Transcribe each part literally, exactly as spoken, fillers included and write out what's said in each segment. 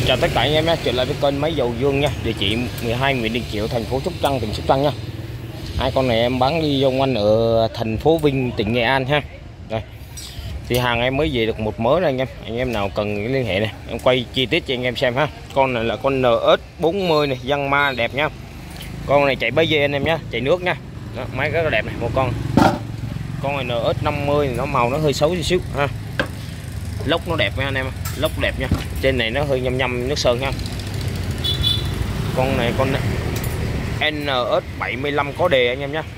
Chào tất cả anh em nhé, trở lại với kênh Máy Dầu Dương nha. Địa chỉ mười hai Nguyễn Đình Chiểu, thành phố Sóc Trăng, tỉnh Sóc Trăng nha. Hai con này em bán đi vô anh ở thành phố Vinh, tỉnh Nghệ An ha. Đây. Thì hàng em mới về được một mớ này anh em. Anh em nào cần liên hệ này, em quay chi tiết cho anh em xem ha. Con này là con en ét bốn mươi này, dân ma đẹp nha. Con này chạy bấy dê anh em nhé, chạy nước nha. Đó, máy rất là đẹp này, một con. Con này en ét năm mươi nó màu nó hơi xấu chút xíu ha. Lốc nó đẹp nha anh em, lốc đẹp nha. Trên này nó hơi nhâm nhâm nước sơn nha. Con này con en ét bảy mươi lăm có đề anh em nhé.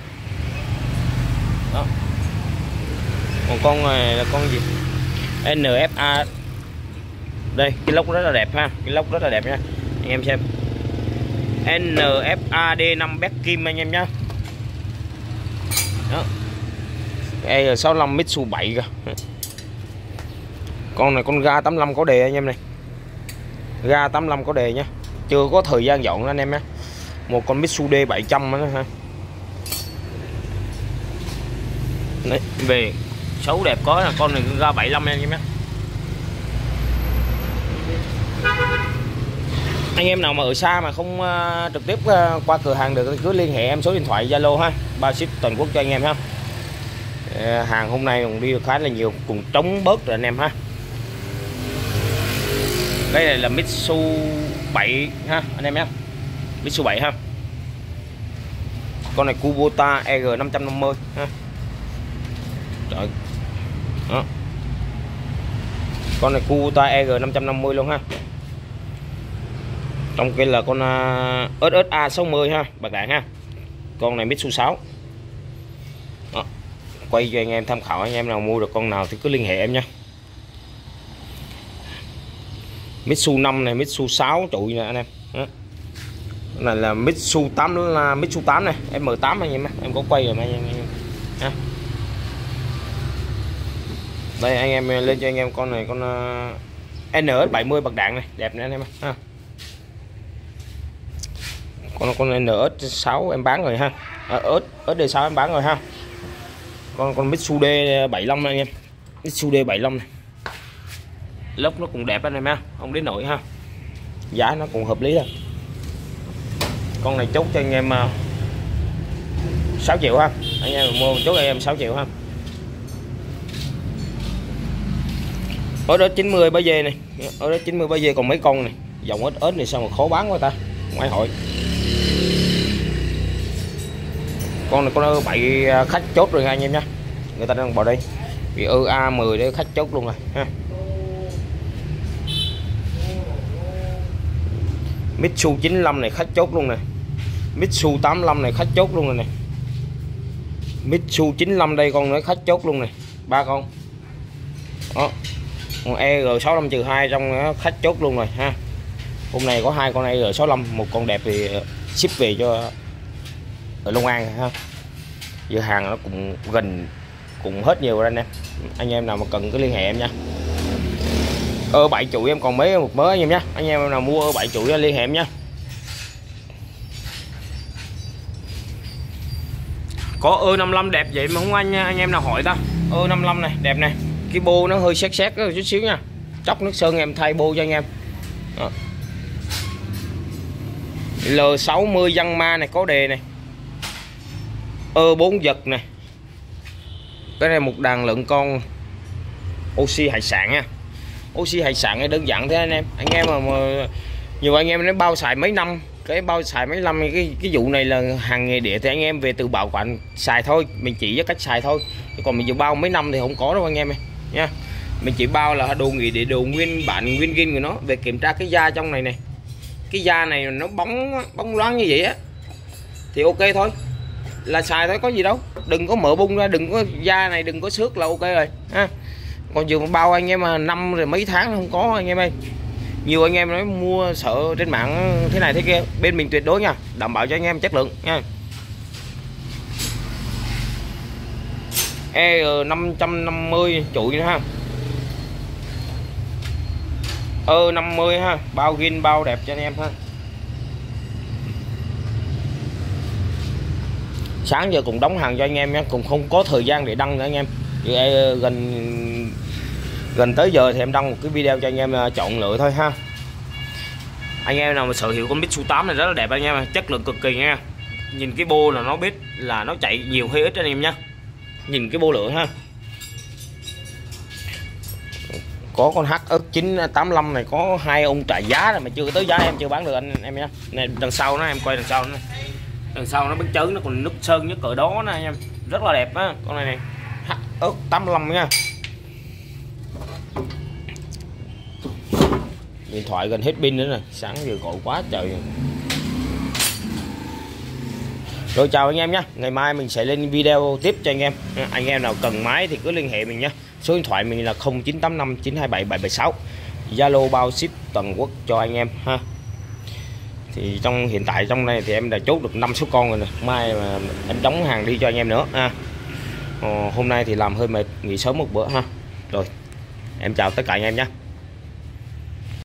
Đó. Còn con này là con gì? en ép a. Đây, cái lốc rất là đẹp ha, cái lốc rất là đẹp nha. Anh em xem. en ép a đê năm Bét Kim anh em nhé. Đó. E rờ sáu mươi lăm Mitsu bảy kìa. Con này con ga tám mươi lăm có đề anh em này. Ga tám mươi lăm có đề nhá. Chưa có thời gian dọn anh em nhé. Một con Mitsu D bảy trăm nữa ha. Đấy, về xấu đẹp có là con này ga bảy mươi lăm anh em nhé. Anh em nào mà ở xa mà không uh, trực tiếp uh, qua cửa hàng được thì cứ liên hệ em số điện thoại Zalo ha. Bao ship toàn quốc cho anh em ha. Uh, hàng hôm nay cũng đi được khá là nhiều, cùng trống bớt rồi anh em ha. Đây này là Mitsu bảy ha anh em nhé. Mitsu bảy ha. Con này Kubota E G năm trăm năm mươi ha. Trời. Đó. Con này Kubota E G năm trăm năm mươi luôn ha. Trong kia là con uh, ét ét A sáu mươi ha, bạc đạn ha. Con này Mitsu sáu. Đó. Quay cho anh em tham khảo, anh em nào mua được con nào thì cứ liên hệ em nha. Mitsu năm này, Mitsu sáu trụi nè anh em. Đó. Này là Mitsu tám, là Mitsu tám này, em M tám anh em, em có quay rồi mà anh em. Ha. Đây anh em lên cho anh em con này, con uh, en ét bảy mươi bạc đạn này, đẹp nè anh em ha. Con con en ét sáu em bán rồi ha. À, ét đê sáu em bán rồi ha. Con con Mitsu D bảy mươi lăm anh em. Mitsu D bảy mươi lăm này. Lốc nó cũng đẹp anh em ha, không đến nổi ha. Giá nó cũng hợp lý rồi. Con này chốt cho anh em uh, sáu triệu ha. Anh em mua chốt cho anh em sáu triệu ha. Ở đó chín mươi ba dê này, ở đó chín mươi ba dê còn mấy con này. Dòng ét ét này sao mà khó bán quá ta. Ngoại hội. Con này con bảy khách chốt rồi anh em nhé. Người ta đang bỏ đây. Vì ơ a mười để khách chốt luôn rồi ha. Mitsu chín mươi lăm này khách chốt luôn này. Mitsu tám mươi lăm này khách chốt luôn rồi này. Mitsu chín mươi lăm đây con nói khách chốt luôn này. Ba con. Đó. Con E R sáu mươi lăm trừ hai trong đó khách chốt luôn rồi ha. Hôm nay có hai con E R sáu mươi lăm, một con đẹp thì ship về cho ở Long An ha. Giờ hàng nó cũng gần cũng hết nhiều rồi anh em. Anh em nào mà cần cứ liên hệ em nha. Ơ bảy chuỗi em còn mấy một mớ anh em nhé. Anh em nào mua ơ bảy chuỗi liên hệ em nha. Có ơ năm mươi lăm đẹp vậy mà không anh anh em nào hỏi ta. ơ năm mươi lăm này đẹp này. Cái bô nó hơi sét sét chút xíu nha. Chóc nước sơn em thay bô cho anh em. Đó. L sáu mươi dân ma này có đề này. Ơ bốn giật này. Cái này một đàn lợn con oxy hải sản nha. Oxy hải sản này đơn giản thế anh em. Anh em mà, mà nhiều anh em nó bao xài mấy năm, cái bao xài mấy năm cái cái vụ này là hàng nghề địa thì anh em về từ bảo quản xài thôi, mình chỉ với cách xài thôi. Còn mình dự bao mấy năm thì không có đâu anh em ơi nha. Mình chỉ bao là đồ nghề địa, đồ nguyên bản nguyên gin của nó, về kiểm tra cái da trong này này. Cái da này nó bóng bóng loáng như vậy á thì ok thôi. Là xài thôi có gì đâu. Đừng có mở bung ra, đừng có da này đừng có xước là ok rồi ha. Còn dù bao anh em mà năm rồi mấy tháng không có anh em ơi. Nhiều anh em nói mua sợ trên mạng thế này thế kia, bên mình tuyệt đối nha, đảm bảo cho anh em chất lượng nha. E R năm trăm năm mươi chuỗi nữa ha. Ơ năm mươi ha, bao gin bao đẹp cho anh em ha. Sáng giờ cũng đóng hàng cho anh em nhé, cũng không có thời gian để đăng nữa anh em. Vì gần gần tới giờ thì em đăng một cái video cho anh em chọn lựa thôi ha. Anh em nào mà sở hữu con Mitsu tám này rất là đẹp anh em, chất lượng cực kỳ nha. Nhìn cái bô là nó biết là nó chạy nhiều hay ít anh em nhá. Nhìn cái bô lửa ha. Có con hát ét chín tám lăm này có hai ông trả giá rồi mà chưa tới giá em chưa bán được anh em nhá. Này đằng sau nó em quay đằng sau nó. Đằng sau nó bánh trứng nó còn nút sơn nhất cỡ đó nè anh em. Rất là đẹp á, con này này. hát ét tám lăm nha. Điện thoại gần hết pin nữa nè, sáng giờ gọi quá trời. Rồi chào anh em nhé, ngày mai mình sẽ lên video tiếp cho anh em. Anh em nào cần máy thì cứ liên hệ mình nhé. Số điện thoại mình là không chín tám năm chín hai bảy bảy bảy sáu. Zalo bao ship toàn quốc cho anh em ha. Thì trong hiện tại trong này thì em đã chốt được năm số con rồi nè. Mai mà em đóng hàng đi cho anh em nữa ha. Ờ, hôm nay thì làm hơi mệt, nghỉ sớm một bữa ha. Rồi em chào tất cả anh em nhé.